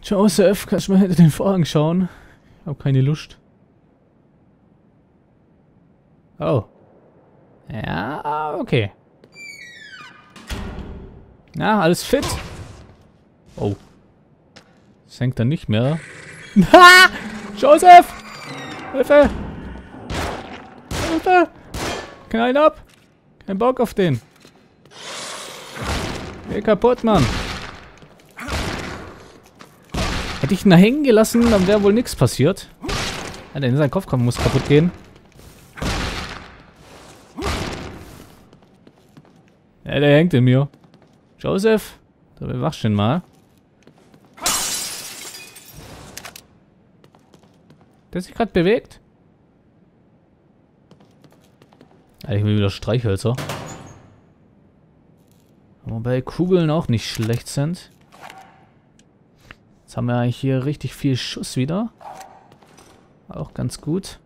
Joseph, kannst du mal hinter den Vorhang schauen? Ich hab keine Lust. Oh. Ja, okay. Na, alles fit? Oh. Das hängt dann nicht mehr. Ha! Joseph! Hilfe! Hilfe! Knall ihn ab! Kein Bock auf den. Geh kaputt, Mann. Hätte ich ihn da hängen gelassen, dann wäre wohl nichts passiert. Ja, denn sein Kopf muss kaputt gehen. Ja, der hängt in mir. Joseph, da bewachst du ihn mal. Der sich gerade bewegt. Ja, ich will wieder Streichhölzer. Wobei Kugeln auch nicht schlecht sind. Jetzt haben wir eigentlich hier richtig viel Schuss wieder. Auch ganz gut.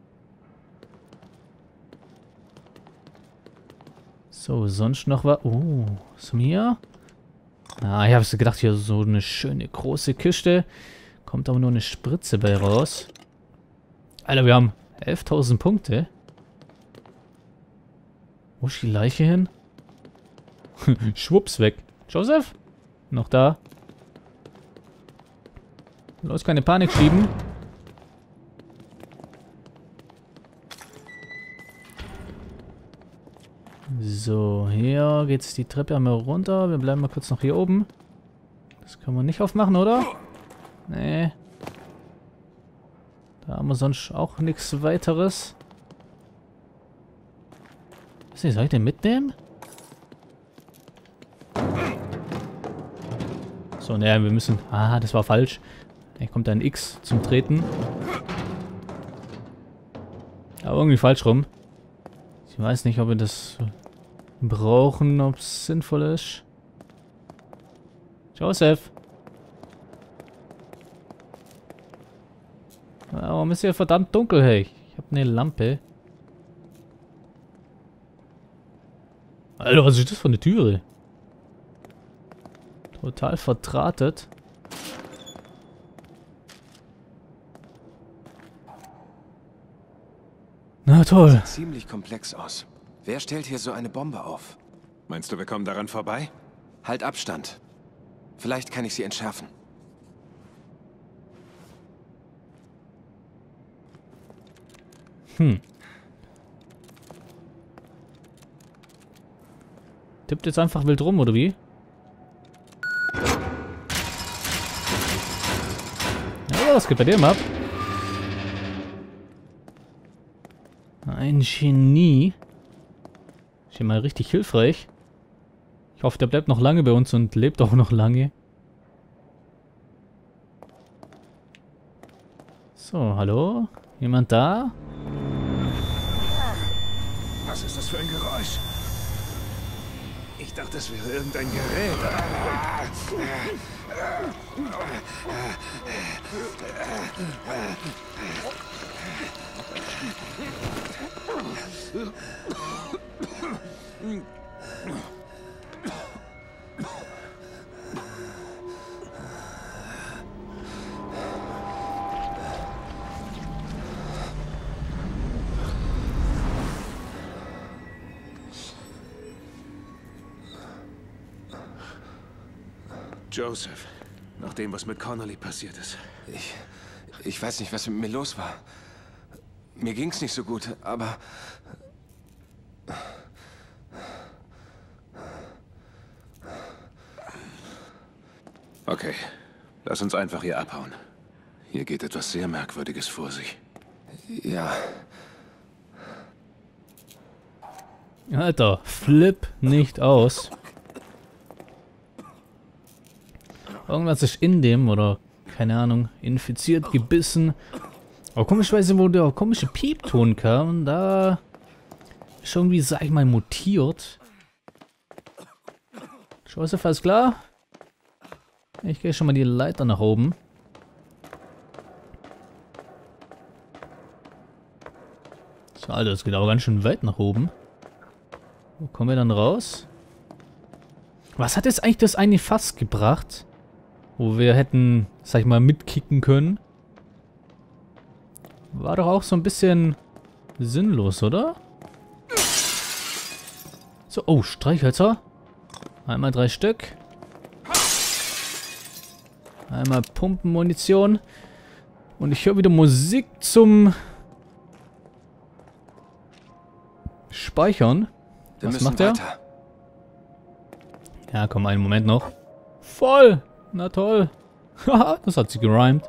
So, sonst noch was. Oh, was haben wir hier? Ah, ich habe gedacht, hier so eine schöne große Kiste. Kommt aber nur eine Spritze bei raus. Alter, wir haben 11.000 Punkte. Wo ist die Leiche hin? Schwupps weg. Joseph? Noch da? Los, keine Panik schieben. So, hier geht's die Treppe einmal runter. Wir bleiben mal kurz noch hier oben. Das können wir nicht aufmachen, oder? Nee. Da haben wir sonst auch nichts weiteres. Was soll ich den mitnehmen? So, ne, wir müssen... Ah, das war falsch. Hier kommt ein X zum Treten. Aber irgendwie falsch rum. Ich weiß nicht, ob wir das brauchen, ob es sinnvoll ist. Joseph. Warum ist hier verdammt dunkel, hey? Ich habe eine Lampe. Alter, was ist das für eine Türe? Total verdrahtet. Na toll. Sieht ziemlich komplex aus. Wer stellt hier so eine Bombe auf? Meinst du, wir kommen daran vorbei? Halt Abstand. Vielleicht kann ich sie entschärfen. Tippt jetzt einfach wild rum, oder wie? Ja, was geht bei dem ab? Ein Genie. Ist hier mal richtig hilfreich. Ich hoffe, der bleibt noch lange bei uns und lebt auch noch lange. So, hallo? Jemand da? Was ist das für ein Geräusch? Ich dachte, es wäre irgendein Gerät. Joseph, nach dem, was mit Connolly passiert ist. Ich weiß nicht, was mit mir los war. Mir ging's nicht so gut, aber... Okay, lass uns einfach hier abhauen. Hier geht etwas sehr Merkwürdiges vor sich. Ja, Alter, flipp nicht aus. Irgendwas ist in dem, oder keine Ahnung, infiziert, gebissen. Aber komischerweise, wo der komische Piepton kam, da ist irgendwie, sag ich mal, mutiert. Joseph, alles klar? Ich gehe schon mal die Leiter nach oben. So, Alter, das geht aber ganz schön weit nach oben. Wo kommen wir dann raus? Was hat jetzt eigentlich das eine Fass gebracht? wo wir hätten, sag ich mal, mitkicken können. War doch auch so ein bisschen sinnlos, oder? So, oh, Streichhölzer. Einmal 3 Stück. Einmal Pumpenmunition. Und ich höre wieder Musik zum Speichern. Was macht der? Ja, komm, einen Moment noch. Voll! Na toll. Haha, das hat sie gerimt.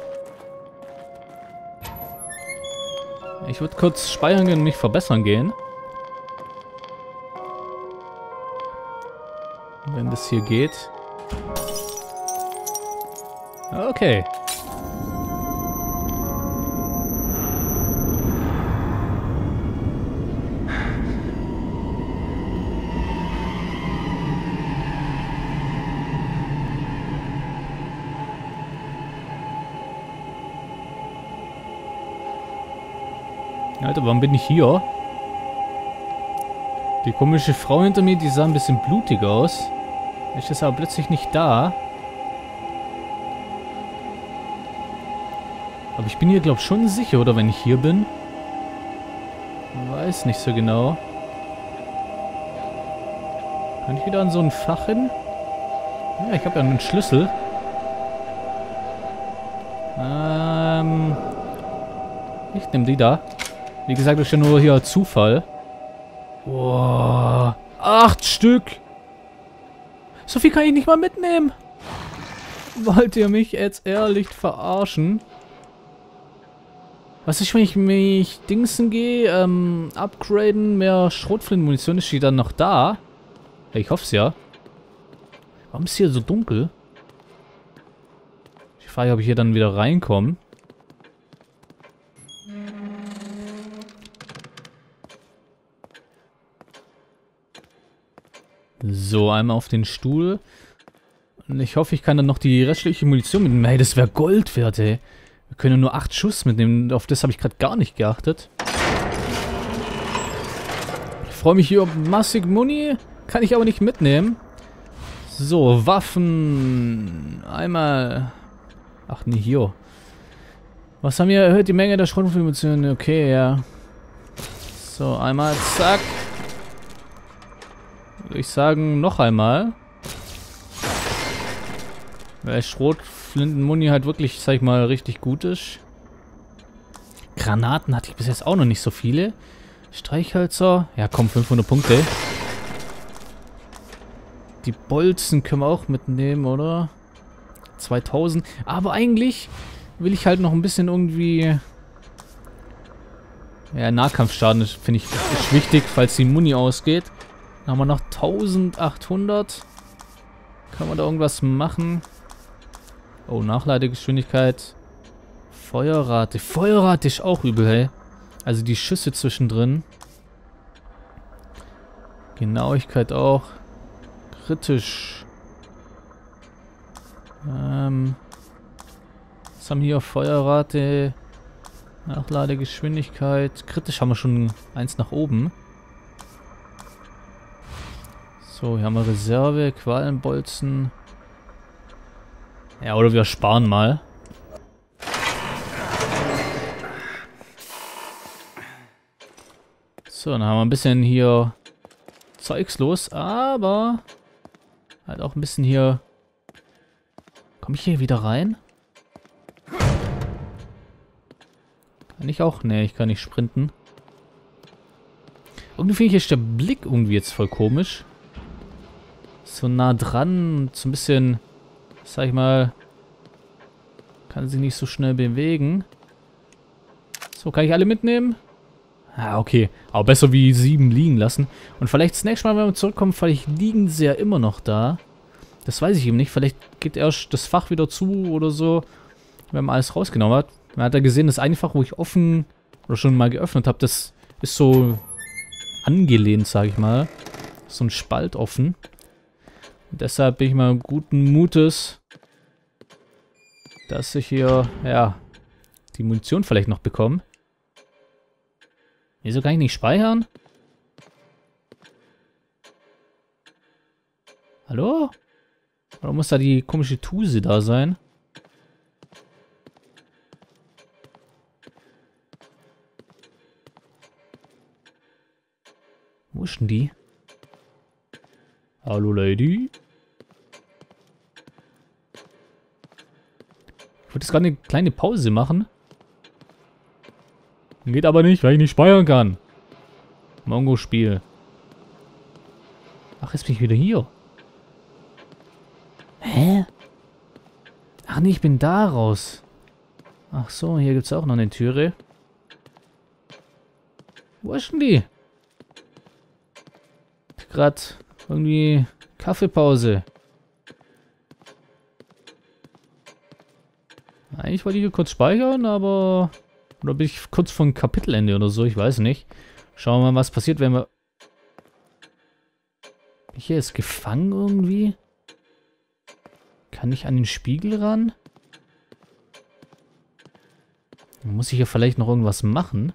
Ich würde kurz speichern gehen und mich verbessern gehen. Wenn das hier geht. Okay. Alter, warum bin ich hier? Die komische Frau hinter mir, die sah ein bisschen blutig aus. Ich ist aber plötzlich nicht da. Aber ich bin hier, glaube ich, schon sicher, oder wenn ich hier bin? Weiß nicht so genau. Kann ich wieder an so ein Fach hin? Ja, ich habe ja einen Schlüssel. Ich nehme die da. Wie gesagt, das ist ja nur hier Zufall. Boah. 8 Stück. So viel kann ich nicht mal mitnehmen. Wollt ihr mich jetzt ehrlich verarschen? Was ist, wenn ich mich dingsen gehe, upgraden, mehr Schrotflintenmunition, ist die dann noch da? Ja, ich hoffe es ja. Warum ist hier so dunkel? Ich frage, ob ich hier dann wieder reinkomme. So, einmal auf den Stuhl. Und ich hoffe, ich kann dann noch die restliche Munition mitnehmen. Hey, das wäre Gold wert, ey. Wir können nur 8 Schuss mitnehmen. Auf das habe ich gerade gar nicht geachtet. Ich freue mich hier auf massig Muni. Kann ich aber nicht mitnehmen. So, Waffen. Einmal. Ach, nee, hier. Was haben wir? Erhöht die Menge der Schrotflintenmunition. Okay, ja. So, einmal. Zack. Würde ich sagen, noch einmal. Weil Schrotflintenmuni halt wirklich, sag ich mal, richtig gut ist. Granaten hatte ich bis jetzt auch noch nicht so viele. Streichhölzer. Ja, komm, 500 Punkte. Die Bolzen können wir auch mitnehmen, oder? 2000. Aber eigentlich will ich halt noch ein bisschen irgendwie... Ja, Nahkampfschaden finde ich ist wichtig, falls die Muni ausgeht. Dann haben wir noch 1800. Kann man da irgendwas machen? Oh, Nachladegeschwindigkeit. Feuerrate. Feuerrate ist auch übel, hey. Also die Schüsse zwischendrin. Genauigkeit auch. Kritisch. Was haben wir hier? Feuerrate. Nachladegeschwindigkeit. Kritisch haben wir schon eins nach oben. So, hier haben wir Reserve, Qualenbolzen. Ja, oder wir sparen mal. So, dann haben wir ein bisschen hier Zeugs los, aber halt auch ein bisschen hier... Komme ich hier wieder rein? Kann ich auch? Nee, ich kann nicht sprinten. Irgendwie finde ich, ist der Blick irgendwie jetzt voll komisch. So nah dran, so ein bisschen, sag ich mal, kann sich nicht so schnell bewegen. So, kann ich alle mitnehmen? Ah, okay. Aber besser wie 7 liegen lassen. Und vielleicht das nächste Mal, wenn wir zurückkommen, vielleicht liegen sie ja immer noch da. Das weiß ich eben nicht. Vielleicht geht erst das Fach wieder zu oder so, wenn man alles rausgenommen hat. Man hat ja gesehen, das eine Fach, wo ich offen oder schon mal geöffnet habe, das ist so angelehnt, sag ich mal. So ein Spalt offen. Und deshalb bin ich mal guten Mutes, dass ich hier, ja, die Munition vielleicht noch bekomme. Wieso kann ich nicht speichern? Hallo? Oder muss da die komische Tuse da sein? Wo ist denn die? Hallo, Lady? Ich wollte jetzt gerade eine kleine Pause machen. Geht aber nicht, weil ich nicht speichern kann. Mongo-Spiel. Ach, jetzt bin ich wieder hier. Hä? Ach nee, ich bin da raus. Ach so, hier gibt es auch noch eine Türe. Wo ist denn die? Gerade irgendwie Kaffeepause. Eigentlich wollte ich hier kurz speichern, aber... Oder bin ich kurz vor dem Kapitelende oder so? Ich weiß nicht. Schauen wir mal, was passiert, wenn wir... Bin ich hier jetzt gefangen irgendwie? Kann ich an den Spiegel ran? Muss ich hier vielleicht noch irgendwas machen?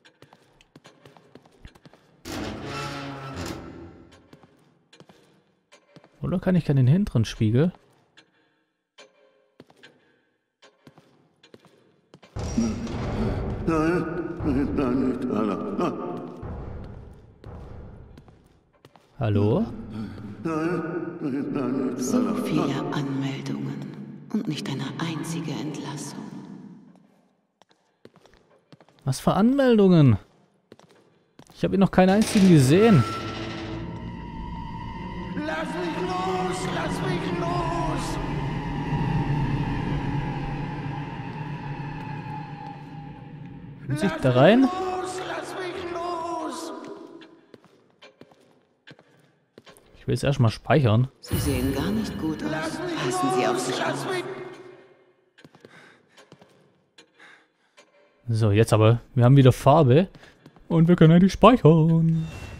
Oder kann ich an den hinteren Spiegel? Hallo? So viele Anmeldungen und nicht eine einzige Entlassung. Was für Anmeldungen? Ich habe hier noch keinen einzigen gesehen. Lass mich los! Lass mich los! Muss ich da rein? Lass mich los! Ich will jetzt erstmal speichern. Sie sehen gar nicht gut aus. Passen Sie auf sich auf. So, jetzt aber. Wir haben wieder Farbe. Und wir können eigentlich speichern.